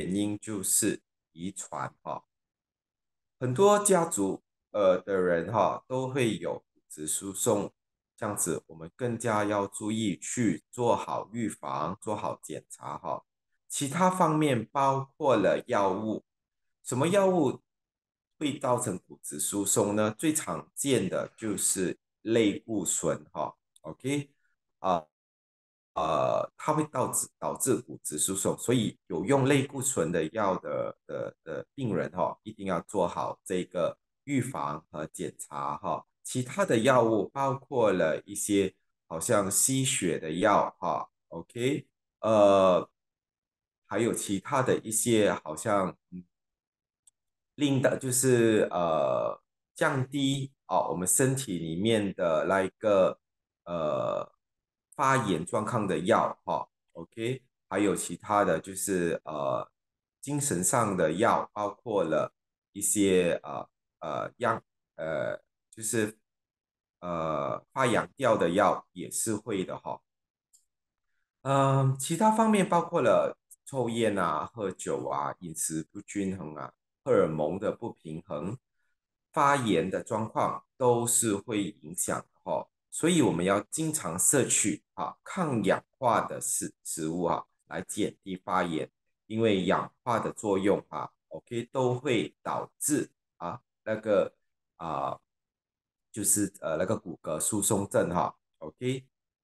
原因就是遗传哈。很多家族的人哈都会有骨质疏松，这样子我们更加要注意去做好预防，做好检查哈。其他方面包括了药物，什么药物会造成骨质疏松呢？最常见的就是类固醇哈，OK，啊、它会导致骨质疏松，所以有用类固醇的药的病人哈、一定要做好这个预防和检查哈、其他的药物包括了一些好像吸血的药哈，OK，呃，还有其他的一些好像令的就是降低我们身体里面的那一个呃发炎状况的药哈，OK，还有其他的就是精神上的药，包括了一些样呃就是发痒掉的药也是会的哈。其他方面包括了抽烟啊、喝酒啊、饮食不均衡啊、荷尔蒙的不平衡、发炎的状况都是会影响的哈。所以我们要经常摄取抗氧化的食物来减低发炎，因为氧化的作用OK 都会导致那个啊、就是那个骨骼疏松症OK。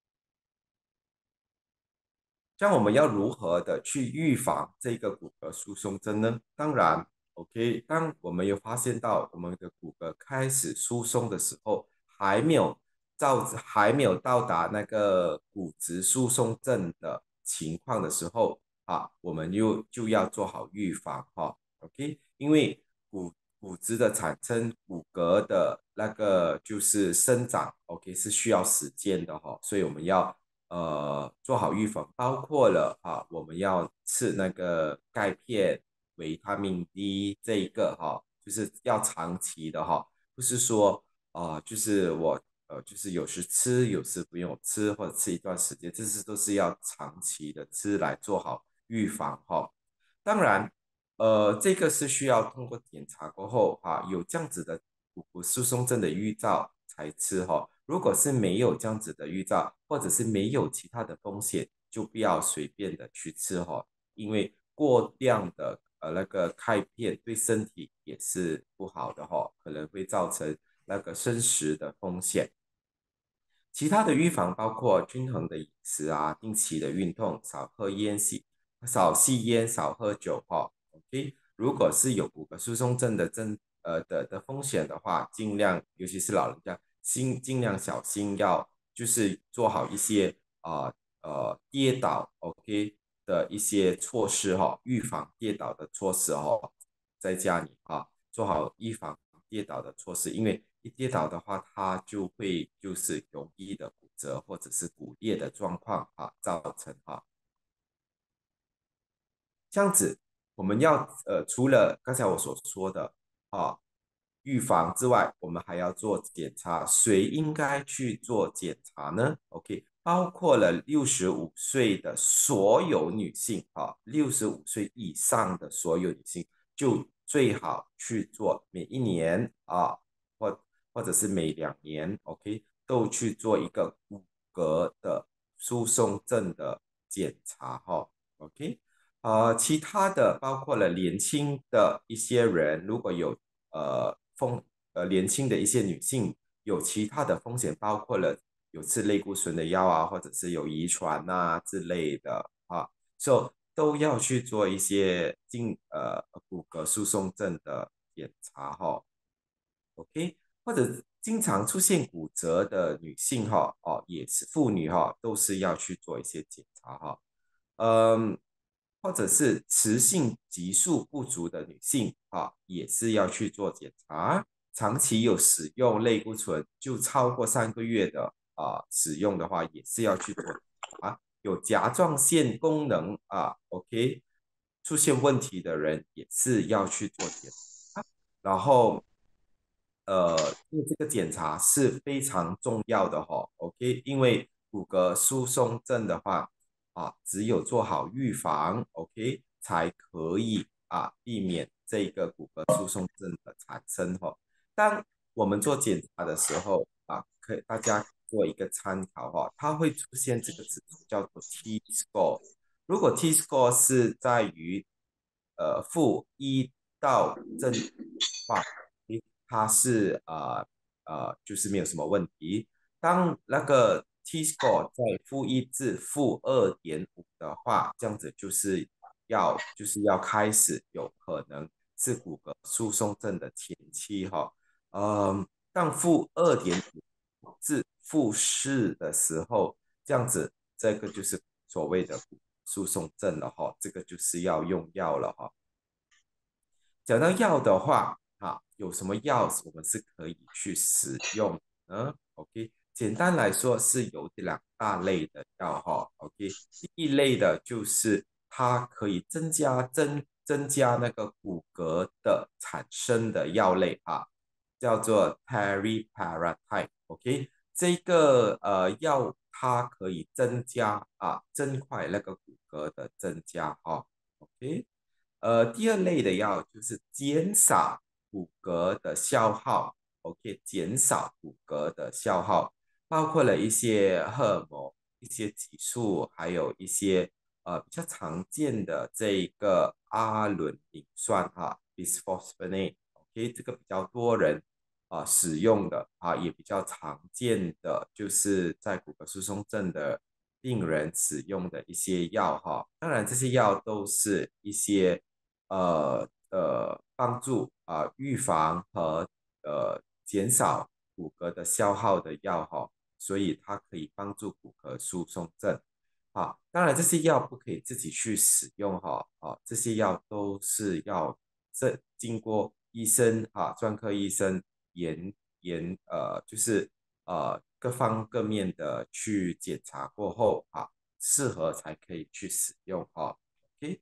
这样我们要如何的去预防这个骨骼疏松症呢？当然，OK，当我们有发现到我们的骨骼开始疏松的时候，还没有到达那个骨质疏松症的情况的时候我们就要做好预防OK，因为骨质的产生、骨骼的那个就是生长，OK 是需要时间的所以我们要做好预防，包括了我们要吃那个钙片、维他命 D 这一个就是要长期的不是说就是我就是有时吃，有时不用吃，或者吃一段时间，这是都是要长期的吃来做好预防当然，这个是需要通过检查过后有这样子的骨质疏松症的预兆才吃如果是没有这样子的预兆，或者是没有其他的风险，就不要随便的去吃因为过量的那个钙片对身体也是不好的可能会造成那个生食的风险。其他的预防包括均衡的饮食定期的运动，少吸烟，少喝酒OK，如果是有骨骼疏松症的风险的话，尽量尤其是老人家，尽量小心就是做好一些跌倒 OK 的一些措施预防跌倒的措施在家里做好预防跌倒的措施，因为一跌倒的话，它就会就是容易的骨折或者是骨裂的状况造成这样子，我们要除了刚才我所说的啊预防之外，我们还要做检查。谁应该去做检查呢？OK，包括了65岁的所有女性65岁以上的所有女性，就最好去做每一年或者是每2年，OK，都去做一个骨骼的疏松症的检查OK。其他的包括了年轻的一些人，如果有年轻的一些女性有其他的风险，包括了有吃类固醇的药或者是有遗传之类的所以都要去做一些骨骼疏松症的检查OK，或者经常出现骨折的女性也是妇女都是要去做一些检查嗯，或者是雌性激素不足的女性也是要去做检查。长期有使用类固醇，就超过3个月的使用的话，也是要去做检查。有甲状腺功能OK 出现问题的人，也是要去做检查。然后因为这个检查是非常重要的OK，因为骨骼疏松症的话只有做好预防，OK， 才可以避免这个骨骼疏松症的产生哈。当我们做检查的时候可以大家做一个参考哈，它会出现这个指数叫做 T score。如果 T score 是在于-1到正的话，它是就是没有什么问题。当那个 T score 在-1至-2.5的话，这样子就是要开始有可能是骨骼疏松症的前期哈。当-2.5至-4的时候，这样子这个就是所谓的骨疏松症了哈，这个就是要用药了哈。讲到药的话，有什么药我们是可以去使用呢？OK，简单来说是有两大类的药哈。OK，第一类的就是它可以增加那个骨骼的产生的药类叫做 teriparatide。OK，这个药它可以增快那个骨骼的增加哈。OK。第二类的药就是减少骨骼的消耗，OK，减少骨骼的消耗，包括了一些荷尔蒙、一些激素，还有一些比较常见的这一个阿伦丙酸bisphosphonate，OK，这个比较多人使用的也比较常见的，就是在骨骼疏松症的病人使用的一些药哈。当然，这些药都是一些帮助预防和减少骨骼的消耗的药哈，所以它可以帮助骨骼疏松症当然这些药不可以自己去使用这些药都是要经过医生专科医生就是各方各面的去检查过后适合才可以去使用OK。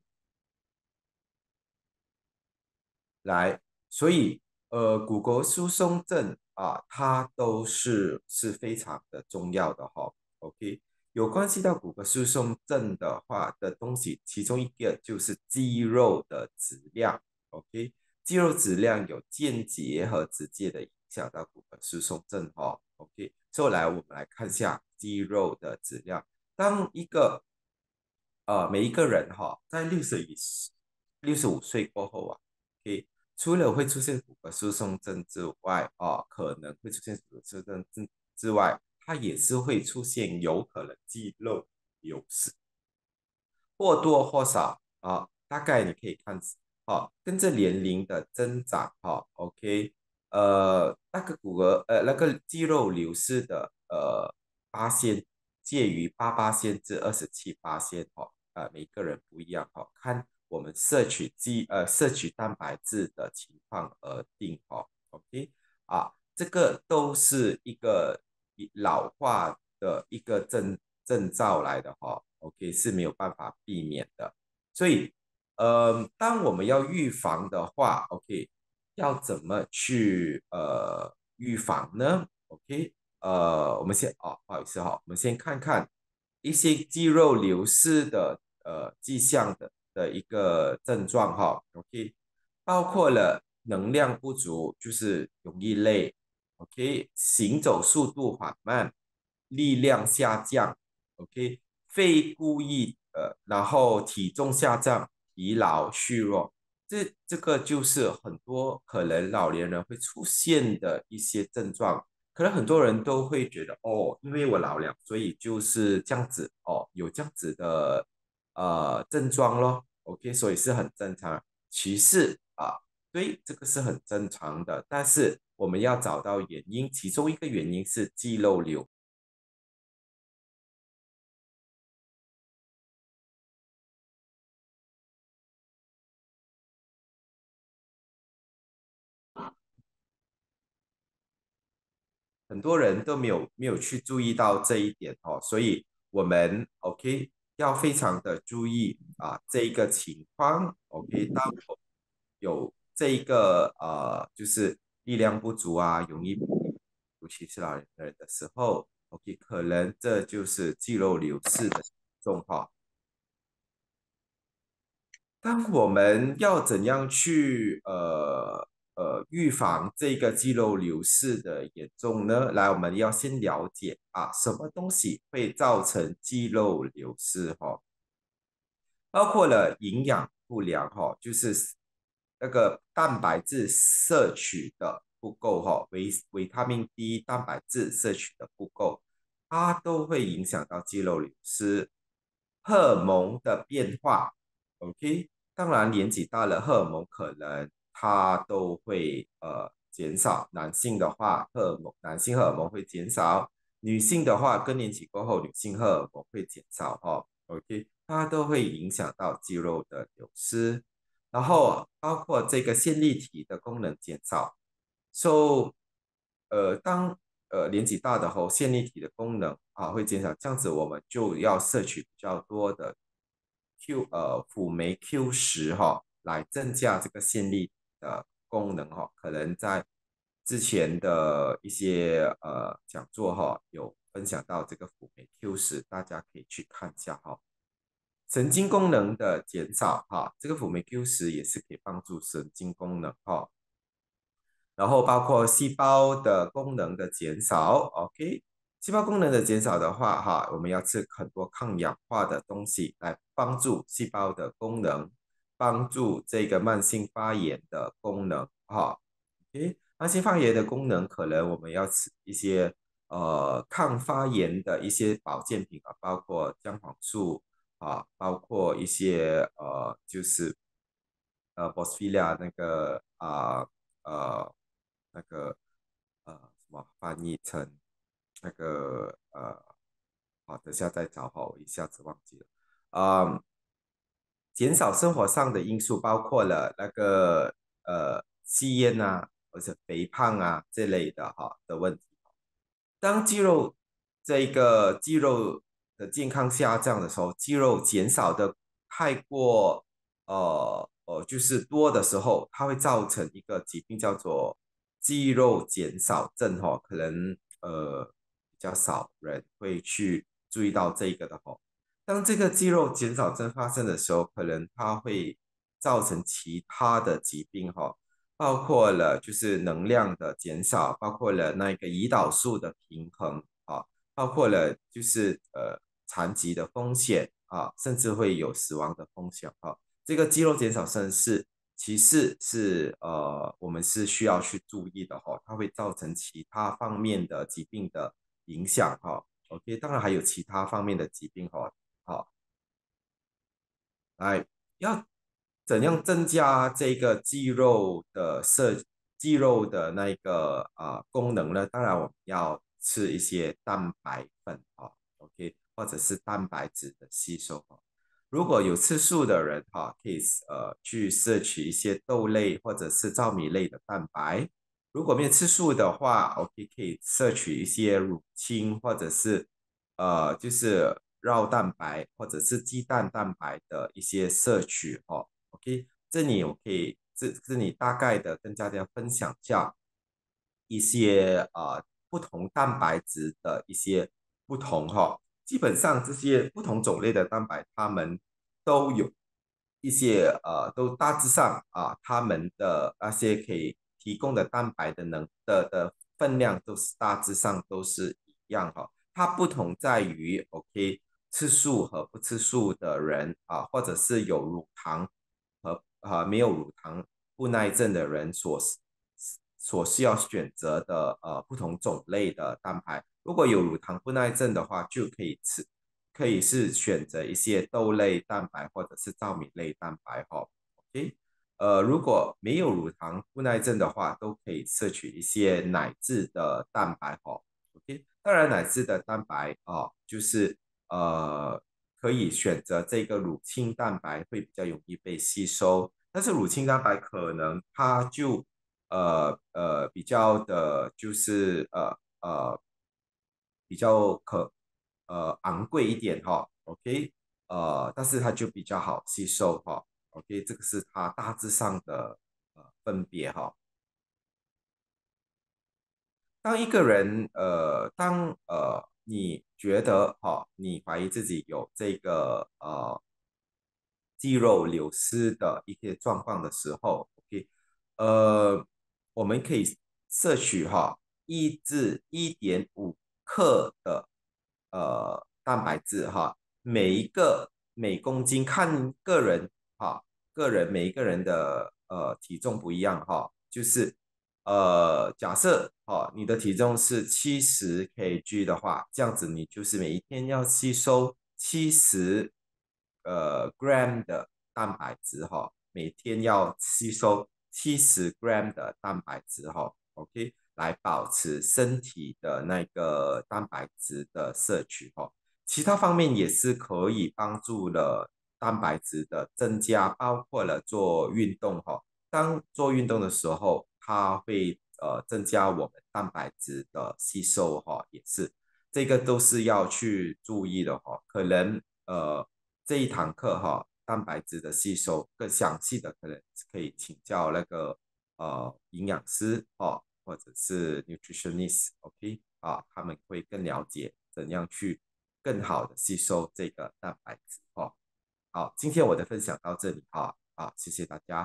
来，所以骨骼疏松症它都是非常的重要的哈。OK，有关系到骨骼疏松症的话的东西，其中一个就是肌肉的质量。OK，肌肉质量有间接和直接的影响到骨骼疏松症哈。OK，所以我们来看一下肌肉的质量。当每一个人在65岁过后OK，除了会出现骨骼疏松症之外可能会出现骨骼疏松症之外，它也是会出现有可能肌肉流失。或多或少大概你可以看跟着年龄的增长OK，那个那个肌肉流失的八仙介于8%至27%每个人不一样看我们摄取蛋白质的情况而定OK，这个都是一个老化的一个征兆来的OK，是没有办法避免的。所以，当我们要预防的话，OK，要怎么去预防呢？OK，我们不好意思我们先看看一些肌肉流失的迹象的一个症状OK，包括了能量不足，就是容易累，OK，行走速度缓慢，力量下降，OK，非故意然后体重下降、疲劳、虚弱，这个就是很多可能老年人会出现的一些症状。可能很多人都会觉得因为我老了，所以就是这样子有这样子的症状咯。OK，所以是很正常。其次对，这个是很正常的，但是我们要找到原因，其中一个原因是肌肉瘤。很多人都没有去注意到这一点所以我们 OK 要非常的注意这一个情况 OK。当我有这一个就是力量不足容易尤其是老年人的时候 OK，可能这就是肌肉流失的状况。 当我们要怎样去预防这个肌肉流失的严重呢？来，我们要先了解什么东西会造成肌肉流失包括了营养不良就是那个蛋白质摄取的不够维他命 D 蛋白质摄取的不够，它都会影响到肌肉流失。荷尔蒙的变化，OK，当然年纪大了，荷尔蒙可能它都会减少。男性荷尔蒙会减少，女性的话更年期过后，女性荷尔蒙会减少OK，它都会影响到肌肉的流失，然后包括这个线粒体的功能减少。So，当年纪大的后，线粒体的功能会减少，这样子我们就要摄取比较多的辅酶 Q10来增加这个线粒体的功能可能在之前的一些讲座有分享到这个辅酶 Q10，大家可以去看一下神经功能的减少这个辅酶 Q10也是可以帮助神经功能然后包括细胞的功能的减少，OK，细胞功能的减少的话，我们要吃很多抗氧化的东西来帮助细胞的功能，帮助这个慢性发炎的功能OK，慢性发炎的功能可能我们要吃一些抗发炎的一些保健品包括姜黄素包括一些就是Boswellia 呃那个什么翻译成那个好，等下再找我一下子忘记了。减少生活上的因素包括了那个吸烟或者肥胖这类的的问题。当肌肉的健康下降的时候，肌肉减少的太过就是多的时候，它会造成一个疾病叫做肌肉减少症可能比较少人会去注意到这个的当这个肌肉减少症发生的时候，可能它会造成其他的疾病包括了就是能量的减少，包括了那个胰岛素的平衡包括了就是残疾的风险甚至会有死亡的风险这个肌肉减少症其实是我们是需要去注意的它会造成其他方面的疾病的影响OK，当然还有其他方面的疾病好，来要怎样增加这个肌肉的那个功能呢？当然我们要吃一些蛋白粉OK，或者是蛋白质的吸收如果有吃素的人可以去摄取一些豆类或者是糙米类的蛋白。如果没有吃素的话，OK，可以摄取一些乳清或者是就是酪蛋白或者是鸡蛋蛋白的一些摄取OK，这里我可以这里大概的跟大家分享一下一些不同蛋白质的一些不同基本上这些不同种类的蛋白，它们都有一些都大致上它们的那些可以提供的蛋白的分量都是大致上都是一样它不同在于 OK 吃素和不吃素的人或者是有乳糖和没有乳糖不耐症的人所需要选择的不同种类的蛋白。如果有乳糖不耐症的话，就可以是选择一些豆类蛋白或者是糙米类蛋白OK，如果没有乳糖不耐症的话，都可以摄取一些奶制的蛋白OK，当然奶制的蛋白就是呃可以选择这个乳清蛋白会比较容易被吸收，但是乳清蛋白可能它就比较的就是比较昂贵一点OK，但是它就比较好吸收OK，这个是它大致上的分别当一个人当你觉得你怀疑自己有这个肌肉流失的一些状况的时候，OK，呃，我们可以摄取1至1.5克的蛋白质每公斤看个人每一个人的体重不一样就是假设你的体重是70 kg 的话，这样子你就是每一天要吸收70 gram 的蛋白质每天要吸收70 gram 的蛋白质OK，来保持身体的那个蛋白质的摄取其他方面也是可以帮助了蛋白质的增加，包括了做运动当做运动的时候，它会增加我们蛋白质的吸收也是这个都是要去注意的可能这一堂课蛋白质的吸收更详细的可能可以请教那个营养师或者是 nutritionist，OK 他们会更了解怎样去更好的吸收这个蛋白质好，今天我的分享到这里谢谢大家。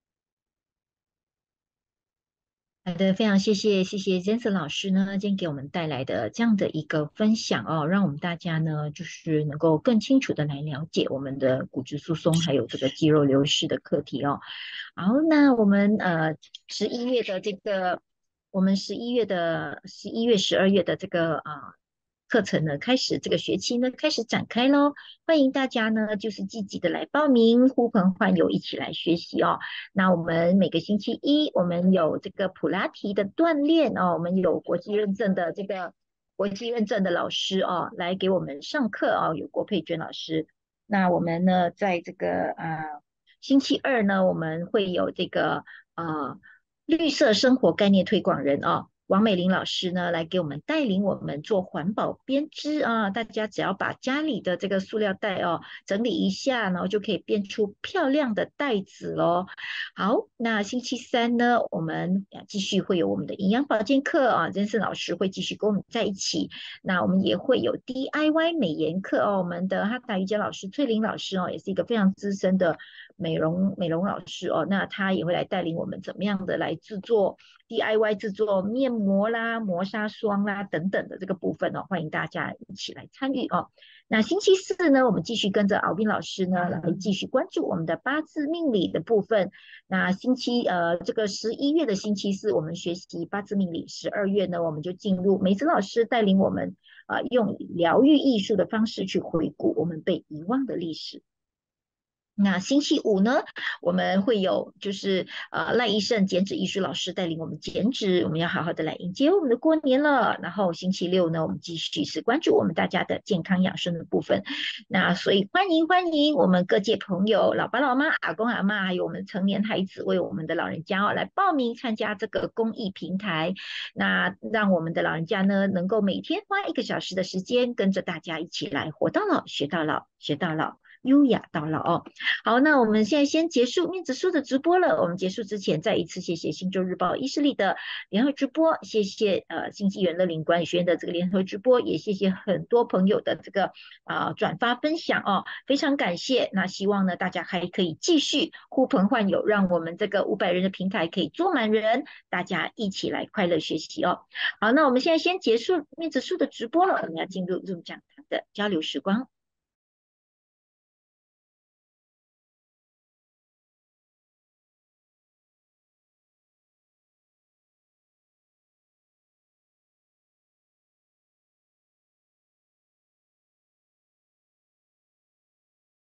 好的，非常谢谢 Jensen 老师呢，今天给我们带来的这样的一个分享哦，让我们大家呢就是能够更清楚的来了解我们的骨质疏松还有这个肌肉流失的课题哦。好，那我们十一月的这个，我们11月、12月的这个课程呢，开始这个学期呢开始展开喽。欢迎大家呢就是积极的来报名，呼朋唤友一起来学习哦。那我们每个星期一，我们有这个普拉提的锻炼哦，我们有国际认证的老师哦，来给我们上课哦，有郭佩娟老师。那我们呢，在这个星期二呢，我们会有这个绿色生活概念推广人哦。王美玲老师呢，来给我们带领我们做环保编织啊，大家只要把家里的这个塑料袋哦整理一下，然后就可以变出漂亮的袋子喽。好，那星期三呢，我们继续会有我们的营养保健课啊，甄森老师会继续跟我们在一起。那我们也会有 DIY 美颜课哦，我们的哈达瑜伽老师翠玲老师哦，也是一个非常资深的美容老师哦，那他也会来带领我们怎么样的来制作 DIY 制作面膜啦、磨砂霜啦等等的这个部分哦，欢迎大家一起来参与哦。那星期四呢，我们继续跟着敖斌老师呢来继续关注我们的八字命理的部分。那这个11月的星期四，我们学习八字命理；12月呢，我们就进入梅子老师带领我们用疗愈艺术的方式去回顾我们被遗忘的历史。那星期五呢，我们会有就是赖医生减脂艺术老师带领我们减脂，我们要好好的来迎接我们的过年了。然后星期六呢，我们继续是关注我们大家的健康养生的部分。那所以欢迎我们各界朋友、老爸老妈、阿公阿妈，还有我们成年孩子，为我们的老人家来报名参加这个公益平台。那让我们的老人家呢，能够每天花1个小时的时间，跟着大家一起来活到老，学到老，学到老。优雅到老哦。好，那我们现在先结束面子书的直播了。我们结束之前，再一次谢谢星洲日报伊势力的联合直播，谢谢星际园乐龄管理学院的这个联合直播，也谢谢很多朋友的这个转发分享哦，非常感谢。那希望呢大家还可以继续呼朋唤友，让我们这个500人的平台可以坐满人，大家一起来快乐学习哦。好，那我们现在先结束面子书的直播了，我们要进入入讲堂的交流时光。